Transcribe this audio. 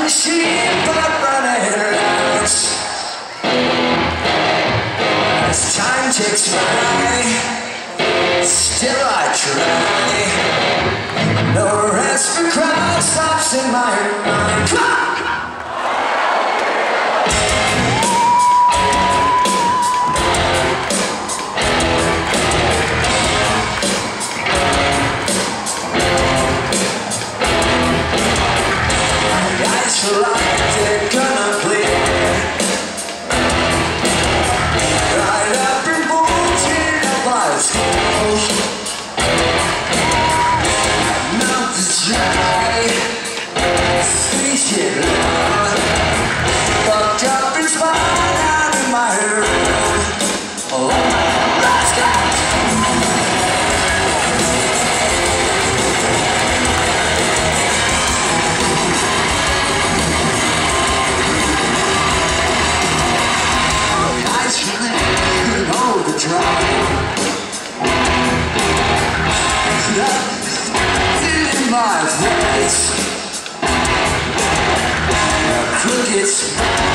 sheep but running out. As time ticks by, still I try. No rest for crowd stops in my mind. Come on! They're gonna bleed right up in bones in a life hole. Mouth is dry, face it loud, fucked up and spun out in my room. Oh, let's go! In my voice, crooked